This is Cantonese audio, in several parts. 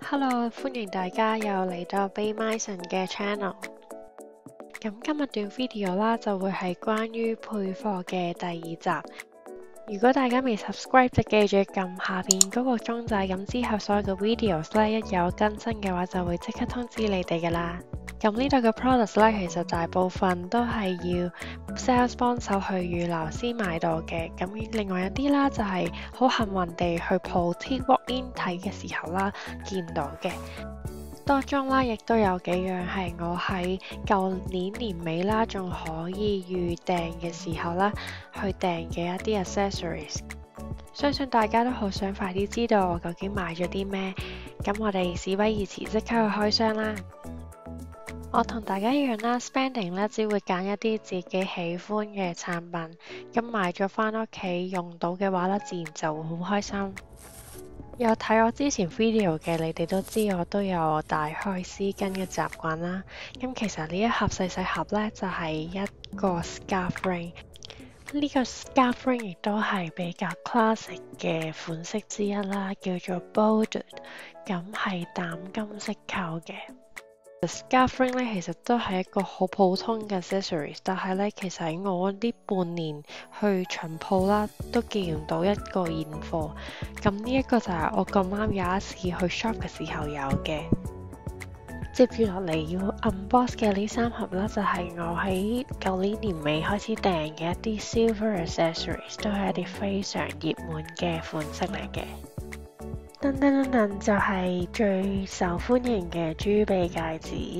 Hello，歡迎大家又嚟到 Be Myson 嘅 channel。咁今日段 video 啦，就會係關於配貨嘅第二集。如果大家未 subscribe，就記住撳下邊嗰個鐘仔，咁之後所有嘅 videos 咧，一有更新嘅話，就會即刻通知你哋噶啦。咁呢度嘅 products 咧，其實大部分都係要 sales 幫手去預留先買到嘅。咁另外一啲啦，就係好幸運地去鋪 walk in 睇嘅時候啦，見到嘅。當中啦，亦都有幾樣係我喺舊年年尾啦，仲可以預訂嘅時候啦，去訂嘅一啲 accessories。相信大家都好想快啲知道我究竟買咗啲咩。咁我哋事不宜遲，即刻去開箱啦！我同大家一樣啦 ，spending 咧只會揀一啲自己喜歡嘅產品，咁買咗返屋企用到嘅話咧，自然就會好開心。有睇我之前 video 嘅，你哋都知我都有帶開絲巾嘅習慣啦。咁其實呢一盒細細盒呢，就係一個 scarf ring。呢個 scarf ring 亦都係比較 classic 嘅款式之一啦，叫做 bordered， 咁係淡金色扣嘅。Scarf ring 咧，其實都係一個好普通嘅 accessories， 但係咧，其實喺我呢半年去巡鋪啦，都見唔到一個現貨。咁呢一個就係我咁啱有一次去 shop 嘅時候有嘅。接住落嚟要 unbox 嘅呢3盒啦，就係我喺舊年年尾開始訂嘅一啲 silver accessories， 都係一啲非常熱門嘅款式嚟嘅。噔噔噔噔，就係最受歡迎嘅豬鼻戒指。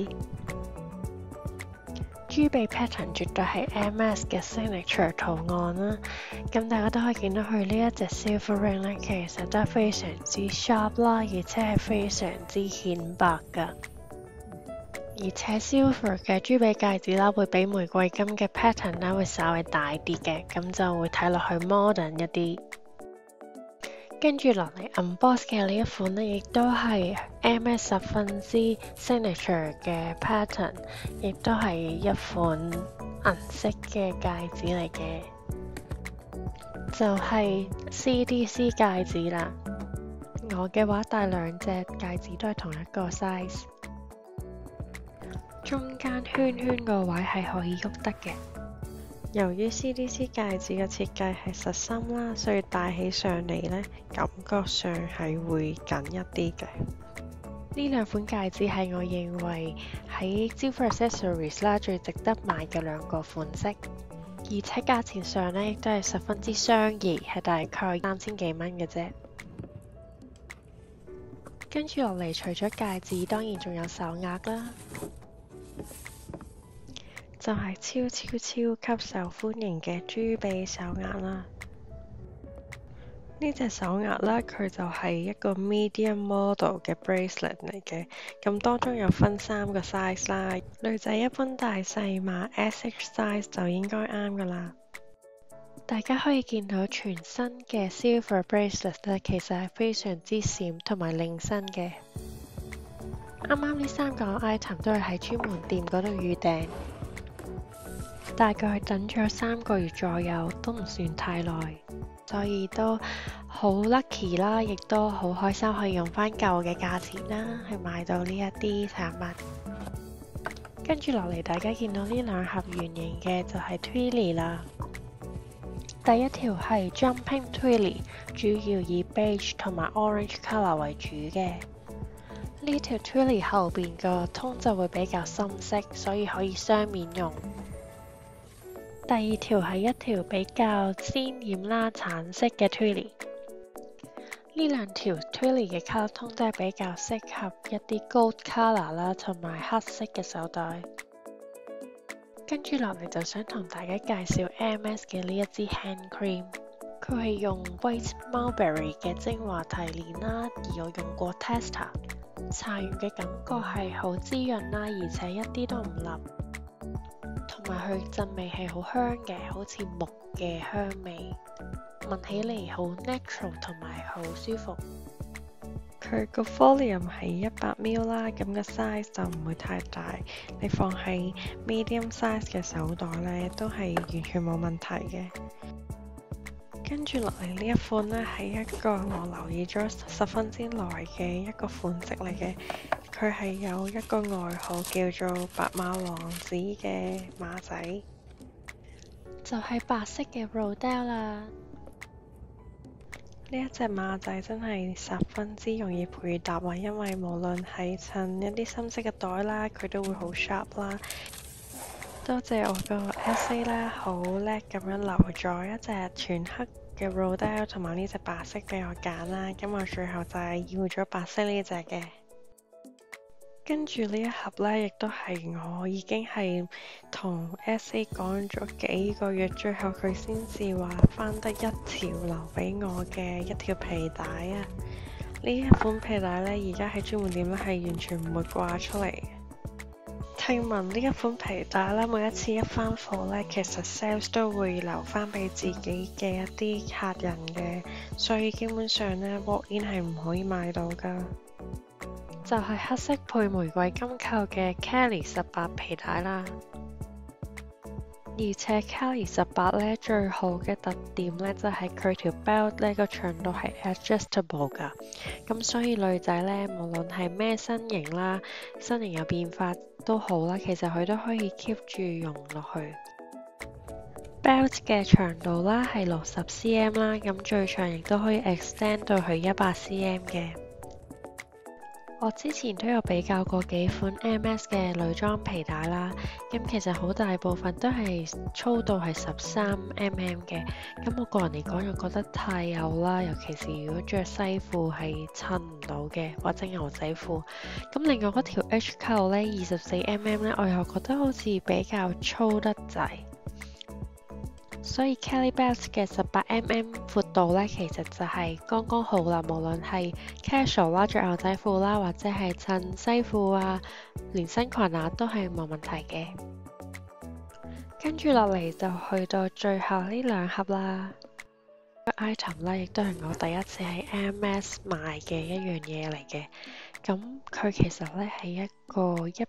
豬鼻 pattern 絕對係 MS 嘅 signature 圖案啦。咁大家都可以見到佢呢一隻 silver ring 咧，其實都係非常之 sharp 啦，而且係非常之顯白噶。而且 silver 嘅豬鼻戒指啦，會比玫瑰金嘅 pattern 啦會稍微大啲嘅，咁就會睇落去 modern 一啲。跟住落嚟 unbox 嘅呢一款呢，亦都係 MS 十分之 signature 嘅 pattern， 亦都係一款銀色嘅戒指嚟嘅，就係 CDC 戒指啦。我嘅話戴兩隻戒指都係同一個 size， 中間圈圈個位係可以喐得嘅。由於 CDC 戒指嘅設計係實心啦，所以戴起上嚟呢，感覺上係會緊一啲嘅。呢兩款戒指係我認為喺 silver accessories 啦最值得買嘅兩個款式，而且價錢上呢亦都係十分之相宜，係大概3000幾蚊嘅啫。跟住落嚟，除咗戒指，當然仲有手鐲啦。就係超級受歡迎嘅豬鼻手鐲啦！呢隻手鐲啦，佢就係一個 medium model 嘅 bracelet 嚟嘅，咁當中有分3個 size 啦。女仔一般大細碼 SH size 就應該啱噶啦。大家可以見到全身嘅 silver bracelet 咧，其實係非常之閃同埋靚身嘅。啱啱呢3個 item 都係喺專門店嗰度預訂。大概等咗3個月左右，都唔算太耐，所以都好 lucky 啦，亦都好開心可以用翻舊嘅價錢啦，去買到呢一啲產品。跟住落嚟，大家見到呢2盒圓形嘅就係 Twilly 啦。第一條係 Jumping Twilly， 主要以 beige 同埋 orange color 為主嘅。呢條 Twilly 後邊個通就會比較深色，所以可以雙面用。第二條係一條比較鮮豔啦橙色嘅 Twilly， 呢兩條 Twilly 嘅 color 通都係比較適合一啲 gold color 啦同埋黑色嘅手袋。跟住落嚟就想同大家介紹 MS 嘅呢一支 hand cream， 佢係用 white mulberry 嘅精華提煉啦，而我用過 tester， 搽完嘅感覺係好滋潤啦，而且一啲都唔膩。同埋佢陣味係好香嘅，好似木嘅香味，聞起嚟好 natural 同埋好舒服。佢個 volume 係100ml 啦，咁個 size 就唔會太大，你放喺 medium size 嘅手袋呢，都係完全冇問題嘅。 跟住落嚟呢一款呢，係一個我留意咗十分之耐嘅一個款式嚟嘅，佢係有一個外號叫做白馬王子嘅馬仔，就係白色嘅 Rodale 啦。呢一隻馬仔真係十分之容易配搭啊，因為無論係襯一啲深色嘅袋啦，佢都會好 sharp 啦。多謝我個 essay 啦，好叻咁樣留咗一隻全黑嘅 Rodale 同埋呢隻白色俾我揀啦，咁我最後就係要咗白色呢隻嘅。跟住呢一盒呢，亦都係我已經係同 essay 講咗幾個月，最後佢先至話翻得一條留俾我嘅一條皮帶啊！呢一款皮帶呢，而家喺專門店呢係完全唔會掛出嚟。聽聞呢一款皮帶啦，每一次一返貨呢，其實 sales 都會留翻俾自己嘅一啲客人嘅，所以基本上呢 walk in 係唔可以買到噶。就係黑色配玫瑰金扣嘅 Kelly 18皮帶啦。而且 Kelly 18呢，最好嘅特點呢，就係佢條 belt 呢個長度係 adjustable 噶，咁所以女仔呢，無論係咩身形啦，身形有變化都好啦，其實佢都可以 keep 住用落去。belt 嘅長度啦係60 cm 啦，咁最長亦都可以 extend 到去100 cm 嘅。我之前都有比較過幾款 MS 嘅女裝皮帶啦，咁其實好大部分都係粗度係13mm 嘅，咁我個人嚟講又覺得太幼啦，尤其是如果着西褲係襯唔到嘅，或者牛仔褲。咁另外嗰條 H 扣呢 24mm 呢，我又覺得好似比較粗得滯。所以 Kelly Belt 嘅18mm 闊度呢，其實就係剛剛好啦。無論係 casual 啦，着牛仔褲啦，或者係襯西褲啊、連身裙啊，都係冇問題嘅。跟住落嚟就去到最後呢兩盒啦。個 item 呢，亦都係我第一次喺 MS 買嘅一樣嘢嚟嘅。咁佢其實呢係一個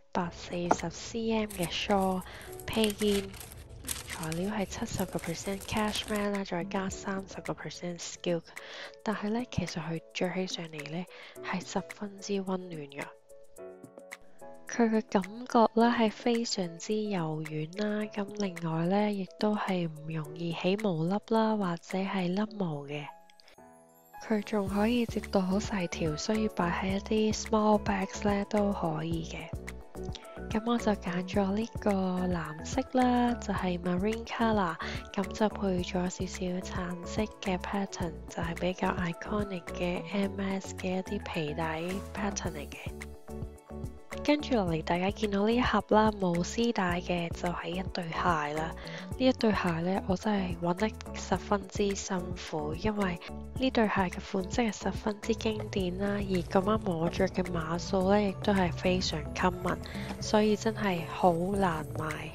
140 cm 嘅 shawl 披肩。材料係70% cashmere 啦，再加30% silk，但係呢，其實佢着起上嚟呢係十分之溫暖㗎。佢嘅感覺呢係非常之柔軟啦，咁另外呢，亦都係唔容易起毛粒啦，或者係甩毛嘅。佢仲可以摺到好細條，所以擺喺一啲 small bags 呢都可以嘅。咁我就揀咗呢個藍色啦，就係 marine color， 咁就配咗少少橙色嘅 pattern， 就係比較 iconic 嘅 MS 嘅一啲皮帶 pattern 嚟嘅。跟住落嚟，大家見到呢一盒啦，冇絲帶嘅就係一對鞋啦。呢一對鞋呢，我真係揾得十分之辛苦，因為呢對鞋嘅款式係十分之經典啦，而咁啱我着嘅碼數呢，亦都係非常 common，所以真係好難買。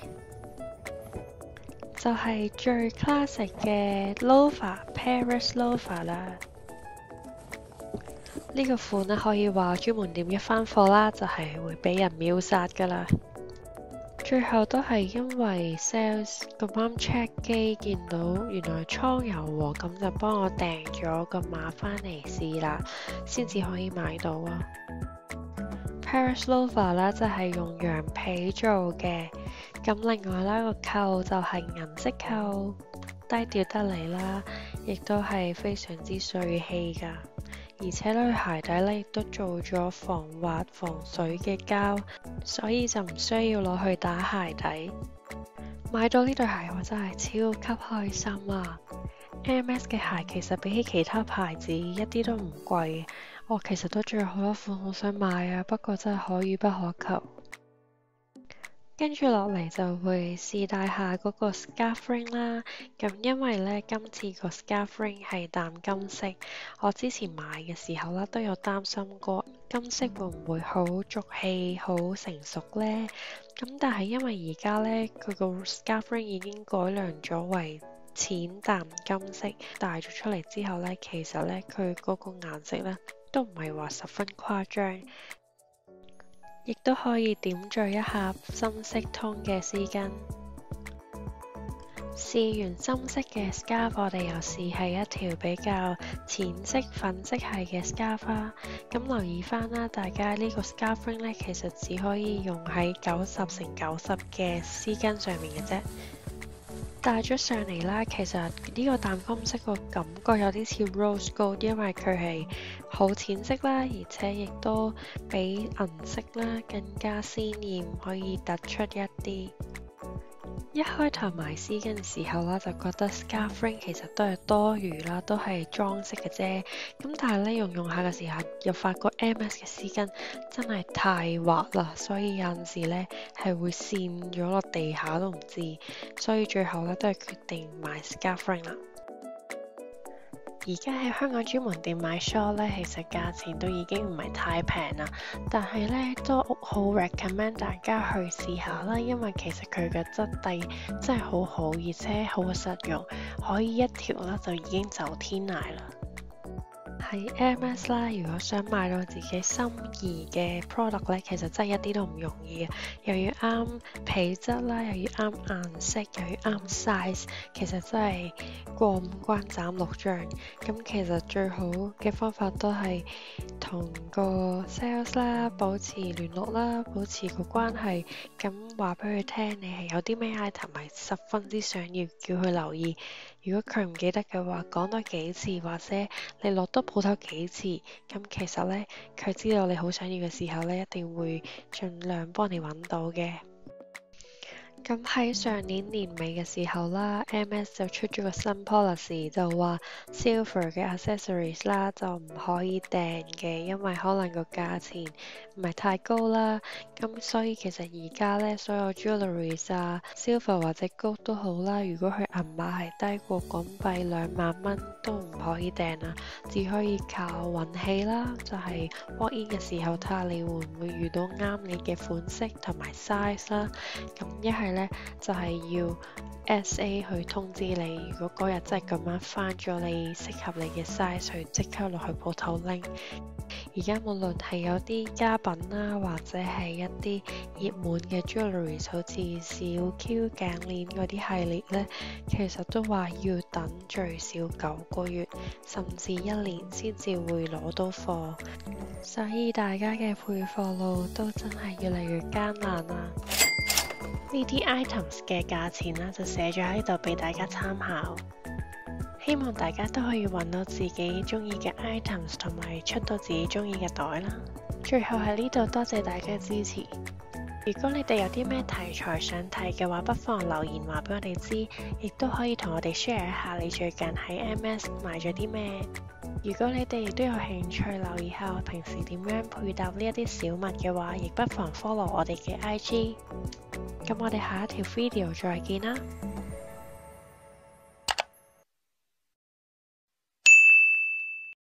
就係最 classic 嘅 loafer Paris loafer 啦。呢個款呢，可以話專門店一返貨啦，就係會俾人秒殺噶啦。最後都係因為 sales 咁啱 check 機見到原來倉有喎，咁就幫我訂咗個碼返嚟試啦，先至可以買到啊。Paris loafer 啦，就係用羊皮做嘅，咁另外啦個扣就係銀色扣，低調得嚟啦，亦都係非常之帥氣噶。而且呢鞋底呢亦都做咗防滑防水嘅膠，所以就唔需要攞去打鞋底。買到呢對鞋我真係超級開心啊！MS 嘅鞋其實比起其他牌子一啲都唔貴，我其實都仲有好多款好想買啊，不過真係可遇不可求。跟住落嚟就會試戴下嗰個 scarf ring 啦，咁因為呢，今次個 scarf ring 係淡金色，我之前買嘅時候呢，都有擔心過金色會唔會好俗氣、好成熟呢？咁但係因為而家呢，佢個 scarf ring 已經改良咗為淺淡金色，戴咗出嚟之後呢，其實呢，佢嗰個顏色呢，都唔係話十分誇張。亦都可以點綴一下深色通嘅絲巾。 試完深色嘅 scarf，我哋又試係一條比較淺色粉色系嘅 scarf 啦。咁留意翻啦，大家呢個 scarf ring 咧，其實只可以用喺90×90嘅絲巾上面嘅啫。戴咗上嚟啦，其實呢個淡金色個感覺有啲似 rose gold， 因為佢係好淺色啦，而且亦都比銀色啦更加鮮豔，可以突出一啲。一開頭買絲巾嘅時候啦，就覺得 scarf ring 其實都係多餘啦，都係裝飾嘅啫。咁但係咧用下嘅時候，又發覺 MS 嘅絲巾真係太滑啦，所以有陣時咧係會跣咗落地下都唔知。所以最後咧都係決定買 scarf ring 啦。而家喺香港專門店買 shawl 咧，其實價錢都已經唔係太平啦，但係咧都好 recommend 大家去試下啦，因為其實佢嘅質地真係好好，而且好實用，可以一條啦就已經走天涯啦。喺 MS 啦，如果想買到自己心儀嘅 product 咧，其實真係一啲都唔容易嘅，又要啱皮質啦，又要啱顏色，又要啱 size， 其實真係過5關斬6將。咁其實最好嘅方法都係同個 sales 啦保持聯絡啦，保持個關係，咁話俾佢聽你係有啲咩 item 係十分之想要，叫佢留意。如果佢唔記得嘅話，講多幾次，或者你落多鋪頭幾次，咁其實呢，佢知道你好想要嘅時候呢，一定會盡量幫你揾到嘅。咁喺上年年尾嘅時候啦 ，MS 就出咗個新 policy， 就話 silver 嘅 accessories 啦就唔可以訂嘅，因為可能個價錢唔係太高啦。咁所以其實而家呢，所有 jewelleries 啊 silver 或者 gold 都好啦，如果佢銀碼係低過港幣2萬蚊都唔可以訂啦，只可以靠運氣啦，就係 walk in 嘅時候睇下你會唔會遇到啱你嘅款式同埋 size 啦。咁一係呢就係要 SA 去通知你，如果嗰日真係咁啱翻咗你適合你嘅 size， 去即刻落去鋪頭拎。而家無論係有啲家品啦，或者係一啲熱門嘅 jewellery， 好似小 Q 頸鏈嗰啲系列呢，其實都話要等最少9個月，甚至1年先至會攞到貨。所以大家嘅配貨路都真係越嚟越艱難啦。呢啲 items 嘅價錢啦，就寫咗喺度俾大家參考。希望大家都可以揾到自己中意嘅 items， 同埋出到自己中意嘅袋啦。最後喺呢度多謝大家支持。如果你哋有啲咩題材想睇嘅話，不妨留言話俾我哋知，亦都可以同我哋 share 一下你最近喺 MS 買咗啲咩。如果你哋亦都有興趣留意下我平時點樣配搭呢一啲小物嘅話，亦不妨 follow 我哋嘅 IG。咁我哋下一條 video 再見啦〜